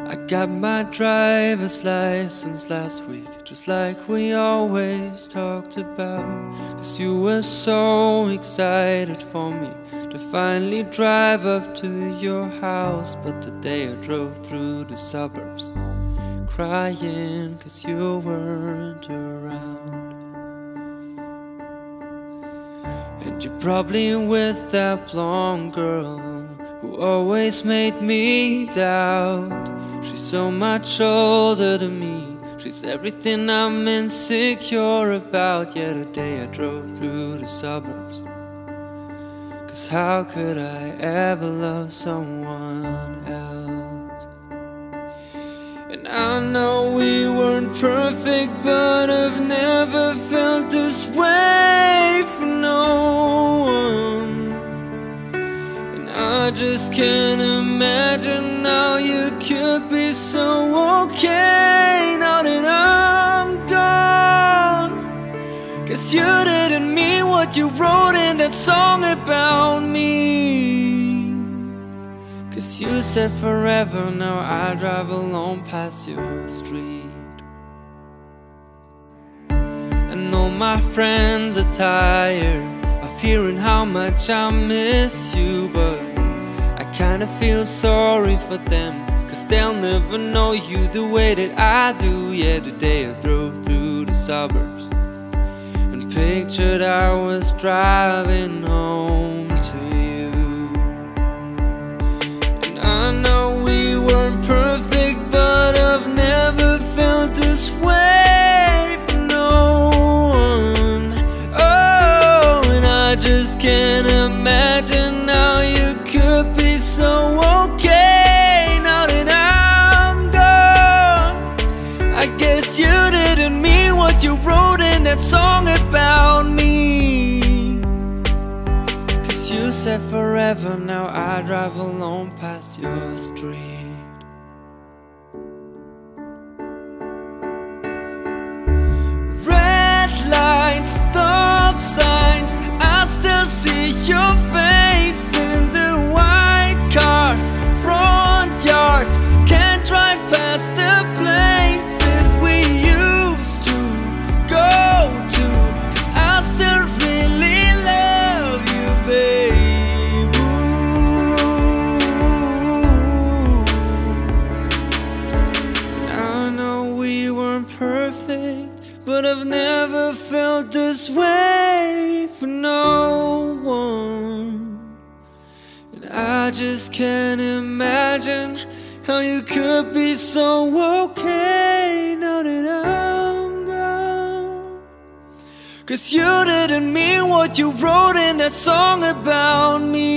I got my driver's license last week, just like we always talked about. 'Cause you were so excited for me to finally drive up to your house. But today I drove through the suburbs, crying 'cause you weren't around. And you're probably with that blonde girl who always made me doubt. She's so much older than me, she's everything I'm insecure about. Yeah, today I drove through the suburbs, 'cause how could I ever love someone else? And I know we weren't perfect, but I've never felt this way for no one. And I just can't imagine how you could be so okay now that I'm gone. 'Cause you didn't mean what you wrote in that song about me. 'Cause you said forever, now I drive alone past your street. And all my friends are tired of hearing how much I miss you, but I kinda feel sorry for them, 'cause they'll never know you the way that I do. Yeah, today I drove through the suburbs and pictured I was driving home to you. And I know we weren't perfect, but I've never felt this way for no one. Oh, and I just can't imagine how you could be so okay now that I'm gone. I guess you didn't mean what you wrote in that song about me. 'Cause you said forever, now I drive alone past your street. Red lights, stop signs, I still see your face in the white cars, front yards. Can't drive past the places we used to go to, 'cause I still really love you, babe. Ooh. I know we weren't perfect, but I've never felt this way for no one. And I just can't imagine how you could be so okay now that I'm gone. 'Cause you didn't mean what you wrote in that song about me.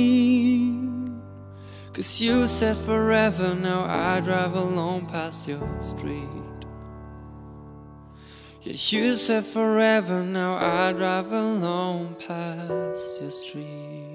'Cause you said forever, now I drive alone past your street. Yeah, you said forever, now I drive alone past your street.